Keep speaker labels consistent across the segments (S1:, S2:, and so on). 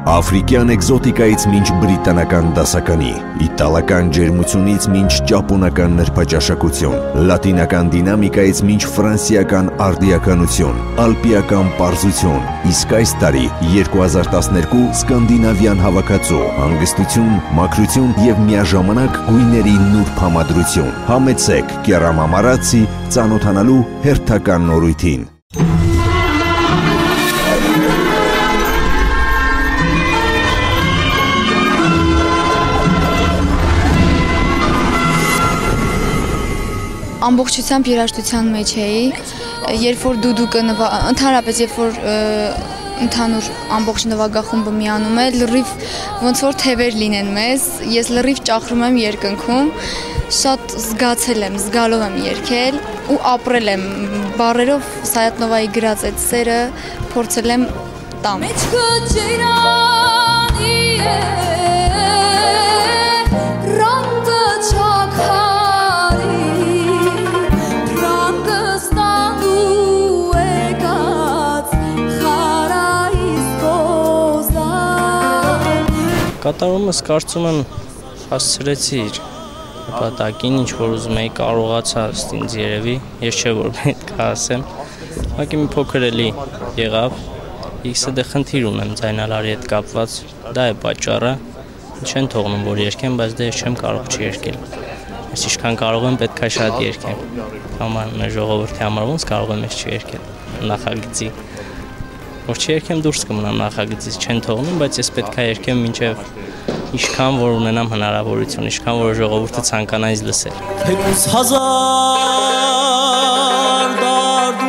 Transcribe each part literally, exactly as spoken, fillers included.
S1: Աֆրիկյան էկզոտիկայից մինչ բրիտանական դասականի, իտալական ջերմությունից մինչ ճապոնական նրբաճաշակություն, լատինական դինամիկայից մինչ ֆրանսիական արդիականություն, ալպիական պարզություն, իսկ այս տարի երկու հազար տասներկու սկանդինավյան հավաքածու, հանգստություն, մաքրություն և միաժամանակ գույների նուրբ համադրություն։ Համեցեք Կերամամարացի ծանոթանալու հերթական նորույթին։
S2: Ամբողջությամբ երաժշտության մեջ էի, երբ որ դուդուկը ընդհանրապես երբ որ ընդհանուր ամբողջ նվագախումբը միանում է, լրիվ ոնց որ թևեր լինեն մեզ, ես լրիվ ճախրում եմ երկնքում, շատ զգացել եմ, զգալով եմ երգել ու ապրել եմ բառերով Սայաթ-Նովայի գրած այդ սերը փորձել եմ տամ։
S3: Կատարումս կարծում եմ հասցրեցի իր նպատակին, ինչ որ ուզում էի կարողացա ինձ երևի, ես չէ որ պետք է ասեմ, ուղղակի մի փոքր էլի եղավ, X-ը դե խնդիր ունեմ ձայնալարի հետ կապված, դա է պատճառը, չեն թողնում որ երգեմ, բայց դե ես չեմ կարող չերգել, ես ինչքան կարող եմ պետք է շատ երգեմ, համար մեր ժողովրդի համար ոնց կարող եմ ես չերգել նախագծի, որ չերգեմ դուրս կմնամ նախագծից, չեն թողնում, բայց ես պետք է երգեմ մինչև ինչքան որ ունենամ հնարավորություն, ինչքան որ ժողովուրդը ցանկանա ինձ լսել։
S4: Թեկուզ հազար դարդ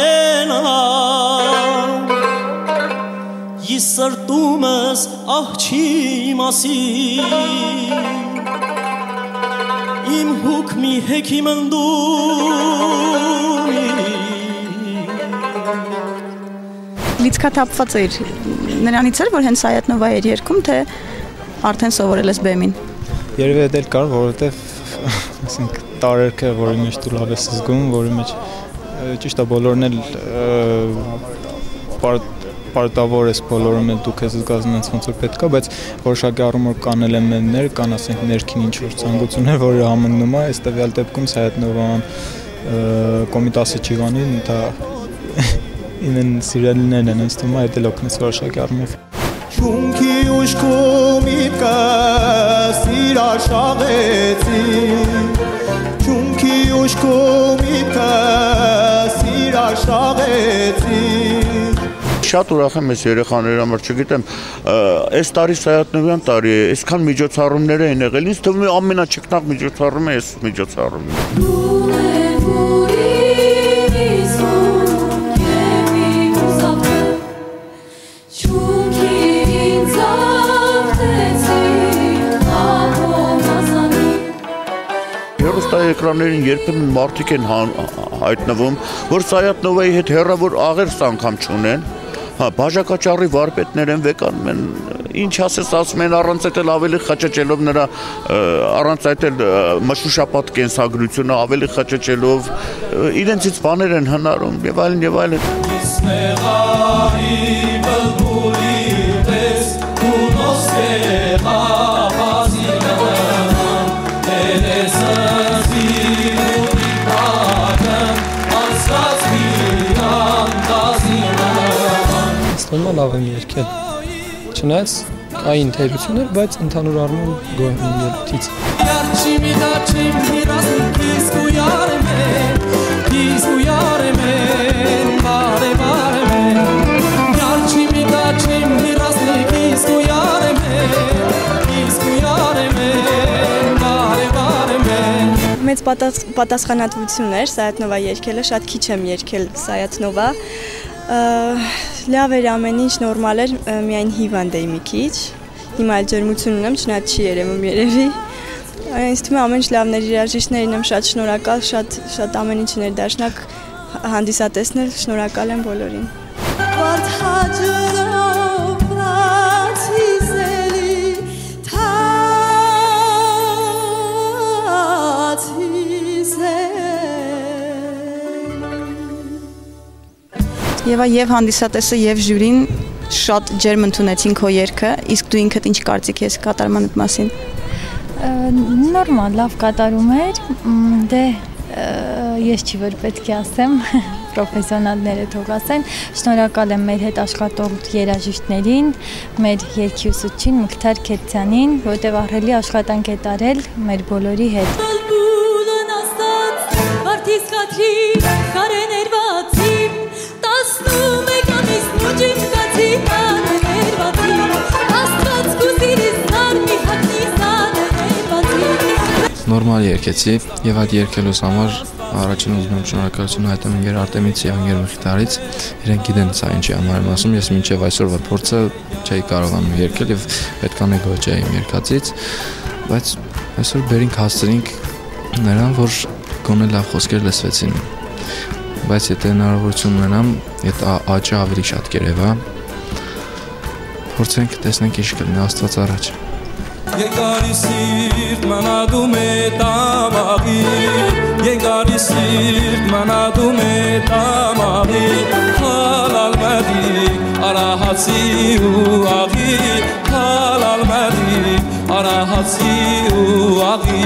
S4: ունենամ, ես սրտումս աղջի մասին, իմ հուքմի հեքիմ ընդունի,
S5: լիցքաթափված էր, նրանից էր, որ հենց Սայաթ-Նովա էր երգում, թե արդեն սովորել ես բեմին։
S6: Երևի էլ կար, որովհետև տարերքը, որի մեջ դու լավ ես զգում, որի մեջ ճիշտ է բոլորն էլ պարտավոր ես բոլորում էլ դու քեզ զգաս ոնց որ պետք է, բայց որոշակի առումով կան էլեմենտներ, կան ասենք ներքին ինչ-որ ցանկություններ, որը համընկնում է, այս տվյալ դեպքում Սայաթ-Նովան Կոմիտասը Չիվանին, դա ինեն սիրելիներն են, ինձ թվում է այդ էլ օգնեց որոշակի առումով։
S4: Շունքի ուշքում իտքս իրաշաղեցի, Շունքի ուշքում իտքս իրաշաղեցի։ Շատ ուրախ եմ ես երեխաների համար, չգիտեմ, այս տարի Սայաթ-Նովյան տարի է, այսքան միջոցառումներ էին եղել, ինձ թվում է ամենաչքնաղ միջոցառումը այս միջոցառումն է։ Էկրաններին երբեմն մարդիկ են հայտնվում, որ Սայաթ-Նովայի հետ հեռավոր աղերս անգամ չունեն, բաժակաճառի վարպետներ են վեկանում են, ինչ ասես ասում են առանց այդ էլ ավելի խճճելով նրա, առանց այդ էլ մշուշապատ կենսագրությունը ավելի խճճելով, իրենցից բաներ են հնարում և այլն և այլն։
S6: Ստոնմա լավ եմ երգել, չնայած կային թերություններ, բայց ընդհանուր առումով գոհ եմ երգից։
S5: Մեծ պատասխանատվություն էր Սայաթ-Նովա երգելը, շատ քիչ եմ երգել Սայաթ-Նովա, լավ էր ամեն ինչ, նորմալ էր, միայն հիվանդ էի մի քիչ, հիմա էլ ջերմություն ունեմ, չնայած չի երևում երևի, ինձ թվում է ամեն ինչ լավն էր, երաժիշտներին եմ շատ շնորհակալ, շատ ամեն ինչ ներդաշնակ հանդիսատեսն էլ շնորհակալ եմ բոլորին։ Եվա և հանդիսատեսը և ժյուրին շատ ջերմ ընդունեցին քո երգը, իսկ դու ինքդ ինչ կարծիք ես կատարմանդ մասին։
S7: Նորմալ, լավ կատարում էր, դե ես չի որ պետք է ասեմ, պրոֆեսիոնալները թող ասեն, շնորհակալ եմ մեր հետ աշխատող երաժիշտներին, մեր երգի ուսուցչին Մուքթար Քեթյանին, որտեղ ահռելի աշխատանք է տարել մեր բոլորի հետ։
S8: Նորմալ երկեցի եւ այդ երկելուս համար առաջին ուզում եմ շնորհակալություն հայտնել իմ Արտեմիցի եւ իմ Մխիթարից, իրենք գիտեն սա ինչի համար եմ ասում, ես մինչեւ այսօրվա փորձը չէի կարողանում երկել եւ պետք է գոհ եմ երկածից, բայց այսօր բերինք հասցրինք նրան, որ գոնե լավ խոսքեր լսվեցին, բայց եթե հնարավորություն ունենամ, եթե աճը ավելի շատ կերևա, փորձենք տեսնենք ինչ կլինի, Աստված առաջ։
S9: Երկարի սիրտ մանադում է տամաղի, երկարի սիրտ մանադում է տամաղի, հալալ մադիկ արահացի ու աղի, հալալ մադիկ արահացի ու աղի։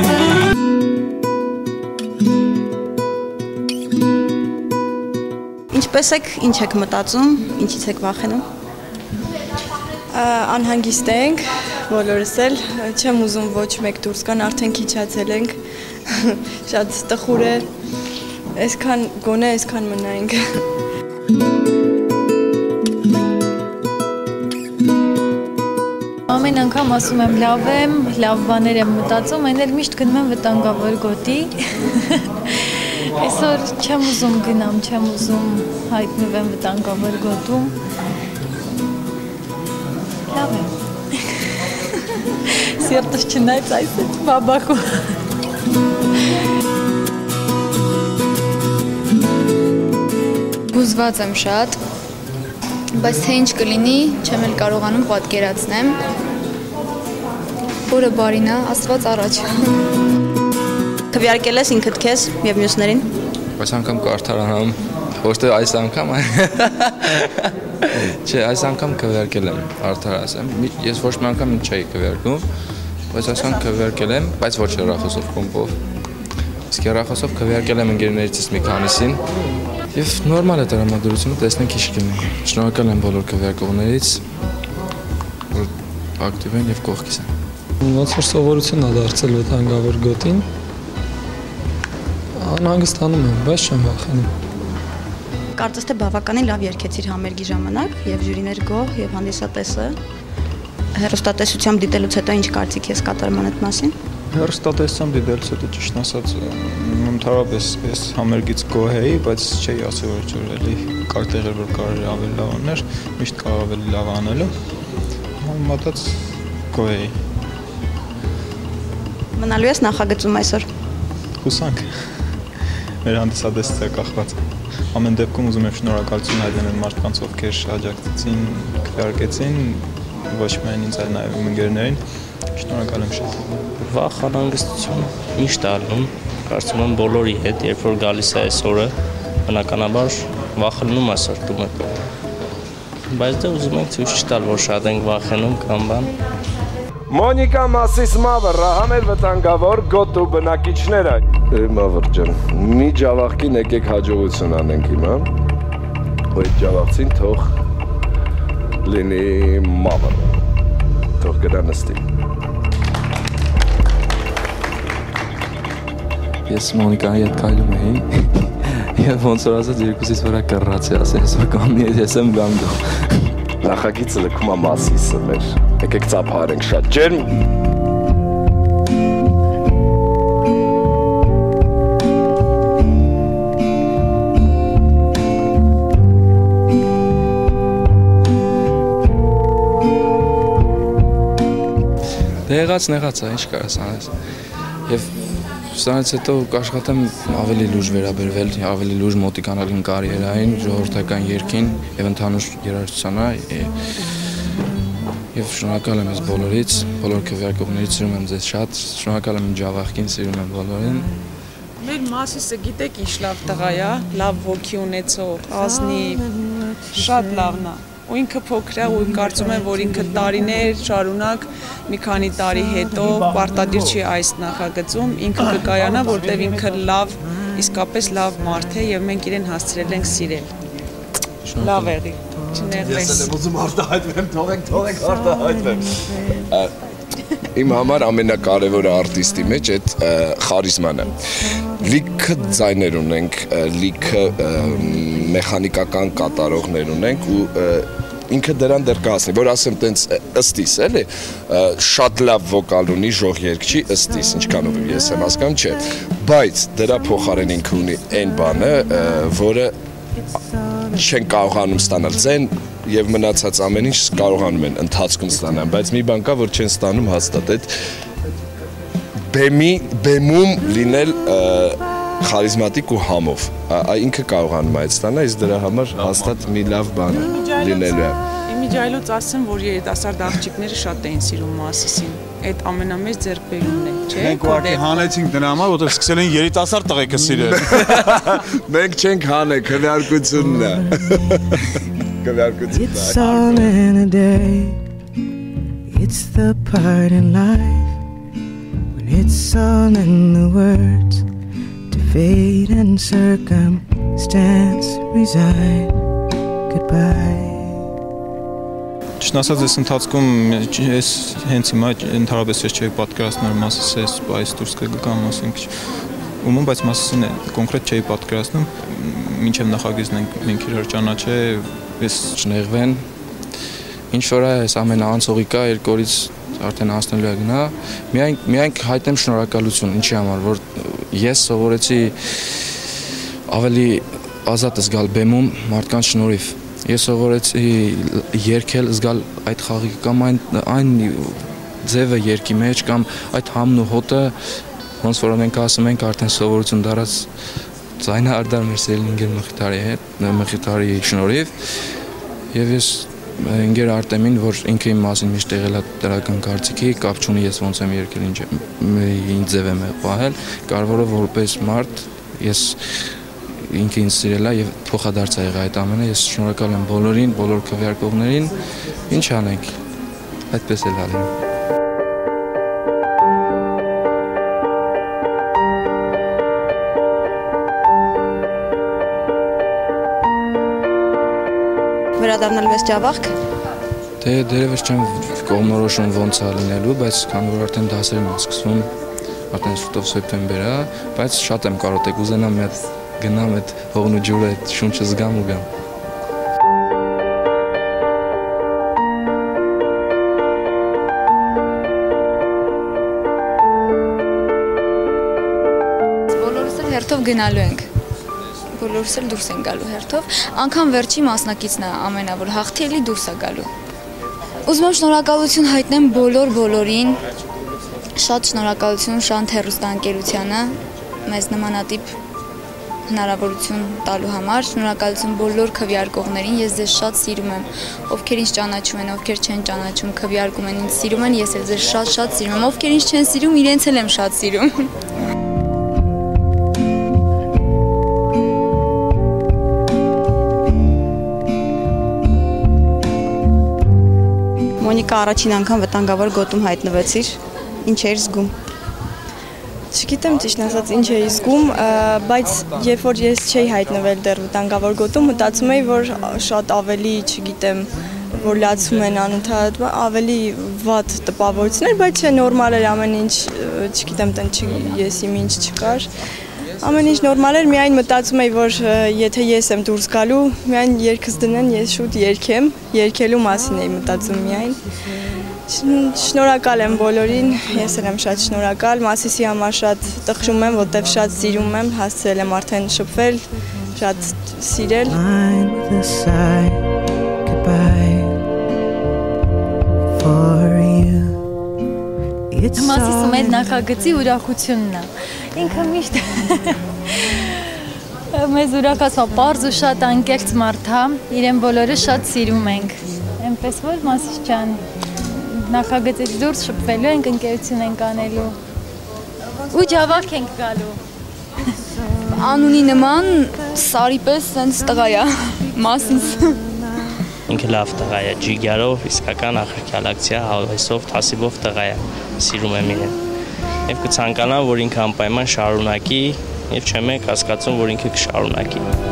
S5: Ինչպես եք, ինչ եք մտածում, ինչից եք վախենում։
S10: Անհանգիստ ենք, բոլորս էլ, չեմ ուզում ոչ մեկ դուրս կան, արդեն քիչացել ենք, շատ տխուր է, այսքան գոնե այսքան մնայինք։
S7: Ամեն անգամ ասում եմ լավ եմ, լավ բաներ եմ մտածում, այն էլ միշտ գնում եմ վտանգավոր գոտի։ Այսօր չեմ ուզում գնամ, չեմ ուզում հայտնվեմ վտանգավոր գոտում։ Լավ եմ։ Սիրտս չնայց այս է բաբախու։
S2: Հուզված եմ շատ, բայց թե ինչ կլինի, չեմ էլ կարողանում պատկերացնեմ, որը բարին է, Աստված առաջ։
S5: Քվեարկել ես ինքդ քեզ եւ մյուսներին։
S8: Այս անգամ կարդարանամ, ոչ թե այս անգամ, չէ, այս անգամ քվեարկել եմ, արդար ասեմ, ես ոչ մի անգամ չէի քվեարկում, բայց այս անգամ քվեարկել եմ, բայց ոչ հեռախոսով կոմպով։ Իսկ հեռախոսով քվեարկել եմ ընկերներիցս մի քանիսին եւ նորմալ է տրամադրությունը, տեսնենք ինչ կլինի։ Շնորհակալ եմ բոլոր քվեարկողներից, որ ակտիվ են եւ կողքից են։
S11: Ոնց որ սովորություն ա դարձել վտանգավոր գոտին։ Անհանգստանում եմ, բայց չեմ վախենում։
S5: Կարծես թե բավականին լավ երգեցիր համերգի ժամանակ եւ ժյուրիներ գոհ եւ հանդիսատեսը հեռուստատեսությամբ դիտելուց հետո ինչ կարծիք ես կատարմանդ մասին։
S6: Հեռուստատեսությամբ դիտելուց հետո ճիշտ ասած ընդհանրապես ես համերգից գոհ էի, բայց չէի ասի որ ջուր էլի կար տեղեր որ կարելի ավելի լավ աներ, միշտ կարող ավելի լավ անելու։ Համեմատած գոհ էի։
S5: Մնալու ես նախագծում այսօր։
S6: Հուսանք։ Մեր հանդիսատեսից է կախված։ Ամեն դեպքում ուզում եմ շնորհակալություն հայտնել մարդկանց, ովքեր աջակցեցին, քվեարկեցին, ոչ միայն ինձ, այլ նաև իմ ընկերներին։ Շնորհակալ եմ շատ։
S3: Վախ, անհանգստություն ինչ տալու, կարծում եմ բոլորի հետ, երբ որ գալիս է այս օրը, բնականաբար վախը լինում է սրտում է։ Բայց դե ուզում ենք ցույց չտալ, որ շատ ենք վախենում կամ բան։
S12: Մոնիկա Մասիսմավը, Ռահամել վտանգավոր գոտու բնակիչները։ Մավր ջան, մի ջավախքին եկեք հաջողություն անենք հիմա, ու այդ ջավախցին թող լինի մավր, թող գրա նստի։
S8: Ես Մոնիկայի հետ քայլում էի, և ոնց որ ասած երկուսից վրա կռացի, ասի, ես որ կամնի հետ ես եմ գամ դու։
S12: Նախագիծը լքում է Մասիսը մեր, եկեք ծափահարենք շատ ջերմ։
S8: Դե եղած նեղած է, ինչ կարաս անես։ Եվ սրանից հետո կաշխատեմ ավելի լուրջ վերաբերվել, ավելի լուրջ մոտիկանալ իմ կարիերային, ժողովրդական երգին եւ ընդհանուր երաժշտությանը եւ շնորհակալ եմ ես բոլորից, բոլոր քվեարկողներից սիրում եմ ձեզ շատ, շնորհակալ եմ ջավախքին, սիրում եմ բոլորին։
S13: Մեր Մասիսը գիտեք ինչ լավ տղա է, լավ ոգի ունեցող, ազնիվ, շատ լավն է։ ու ինքը փոքր է ու կարծում եմ, որ ինքը տարիներ շարունակ մի քանի տարի հետո պարտադիր չի այս նախագծում, ինքը կկայանա, որտեղ ինքը լավ, իսկապես լավ մարդ է եւ մենք իրեն հասցրել ենք սիրել։ Լավ եղի, չնեղվես։
S12: Ես եմ ուզում արտահայտվեմ, թողենք, թողենք արտահայտվեմ։ Իմ համար ամենակարևորը արտիստի մեջ այդ խարիզման է։ Լիքը ձայներ ունենք, լիքը մեխանիկական կատարողներ ունենք ու ինքը դրան դեռ կհասնի, որ ասեմ տենց ըստիս էլի, շատ լավ վոկալ ունի, ժող երգչի ըստիս, ինչքանով ես եմ հասկանում, չէ, բայց դրա փոխարեն ինքը ունի այն բանը, որը չեն կարողանում ստանալ ձեն եւ մնացած ամեն ինչ կարողանում են ընթացքում ստանալ, բայց մի բան կա, որ չեն ստանում հաստատ այդ բեմի բեմում լինել խարիզմատիկ ու համով։ Ինքը կարողանում է այդ ստանալ, իսկ դրա համար հաստատ մի լավ բան լինելու է։
S13: Իմիջայլոց ասեմ, որ երիտասարդ աղջիկները շատ էին սիրում Մասիսին։ Այդ ամենամեծ ձեռքբերումն է, չէ՞։
S14: Մենք ուղղակի հանեցինք դրա համար, որովհետև սկսել են երիտասարդ տղեկը սիրել։
S12: Մենք չենք հանել, քվեարկությունն է։ Քվեարկությունն է։
S15: It's all in a day. It's the part in life when it's all in the words. To fate and circumstance resign. Goodbye.
S6: Ճիշտ ասած, այս ընթացքում ես հենց հիմա ընդհանրապես ես չէի պատկերացնել Մասիս այս դուրս կգամ, ասենք ումում, բայց Մասիսին կոնկրետ չէի պատկերացնում, մինչև նախագիծն մենք իրար ճանաչել, ես
S8: չնեղվեն, ինչ որ այս ամենաանցողիկա երկու օրից արդեն հասնելու է գնա, միայն միայն հայտնեմ շնորհակալություն, ինչի համար, որ ես սովորեցի ավելի ազատ զգալ բեմում մարդկանց շնորհիվ։ Ես սովորեցի երգել, զգալ այդ խաղի կամ այն այն ձևը երգի մեջ կամ այդ համն ու հոտը, ոնց որ մենք ասում ենք, արդեն սովորություն դարած ձայնահարդար մեր սերին ինգեր Մխիթարի հետ, Մխիթարի շնորհիվ, եւ ես ինգեր Արտեմին, որ ինքը իմ մասին միշտ եղել է դրական կարծիքի, կապ չունի ես ոնց եմ երգել, ինչ ձև եմ պահել, կարևորը որպես մարդ ես ինքը ինձ սիրել է եւ փոխադարձ է եղել այդ ամենը, ես շնորհակալ եմ բոլորին, բոլոր քվեարկողներին, ինչ անենք, այդպես էլ ալին։
S5: Վերադառնալու ես Ջավախք։
S8: Դե դերևս չեմ կողմնորոշում ոնց է լինելու, բայց քանի որ արդեն դասերն են սկսվում, արդեն շուտով սեպտեմբեր է, բայց շատ եմ կարոտեք ուզենամ մեծ գնամ այդ հողն ու ջուրը այդ շունչը զգամ ու գամ։
S2: Բոլորս էլ հերթով գնալու ենք։ Բոլորս էլ դուրս են գալու հերթով։ Անկամ վերջի մասնակիցն է ամենա, որ հաղթի էլի դուրս է գալու։ Ուզում եմ շնորհակալություն հայտնեմ բոլոր բոլորին։ Շատ շնորհակալություն Շանթ հեռուստաընկերությանը, մեզ նմանատիպ հնարավորություն տալու համար, շնորհակալություն բոլոր քվեարկողներին, ես ձեզ շատ սիրում եմ, ովքեր ինձ ճանաչում են, ովքեր չեն ճանաչում, քվեարկում են, ինձ սիրում են, ես էլ ձեզ շատ-շատ սիրում եմ, ովքեր ինձ չեն սիրում, իրենց էլ եմ շատ սիրում։
S5: Մոնիկա, առաջին անգամ վտանգավոր գոտում հայտնվեցիր, ինչ էիր զգում։ Չգիտեմ ճիշտ ասած ինչ էի զգում, բայց երբ որ ես չէի հայտնվել դեռ վտանգավոր գոտում, մտածում էի, որ շատ ավելի, չգիտեմ, որ լացում են անընդհատ, ավելի վատ տպավորություններ, բայց չէ, նորմալ էր ամեն ինչ, չգիտեմ, տենց ես իմ ինչ չկար։ Ամեն ինչ նորմալ էր, միայն մտածում էի, որ եթե ես եմ դուրս գալու, միայն երգս դնեն, ես շուտ երգեմ, երգելու մասին էի մտածում միայն։ Շնորհակալ եմ բոլորին, ես էլ եմ շատ շնորհակալ, Մասիսի համար շատ տխրում եմ, որտեվ շատ սիրում եմ, հասցրել եմ արդեն շփվել, շատ սիրել։
S7: Մասիսը մեր նախագծի ուրախությունն է, ինքը միշտ մեզ ուրախացավ, պարզ ու շատ անկեղծ մարդ է, իրեն բոլորը շատ սիրում ենք, այնպես որ Մասիս ջան, նախագծից դուրս շփվելու ենք, ընկերություն ենք անելու ու Ջավախք ենք գալու։
S2: Անունի նման սարի պես սենց տղա է, Մասիս։
S3: ինքը լավ տղա է, ջիգարով, իսկական ախրկյալակցիա, հավեսով, թասիբով տղա է, սիրում եմ իրեն։ Եվ կցանկանամ, որ ինքը անպայման շարունակի, եւ չեմ եք հասկացում, որ ինքը կշարունակի։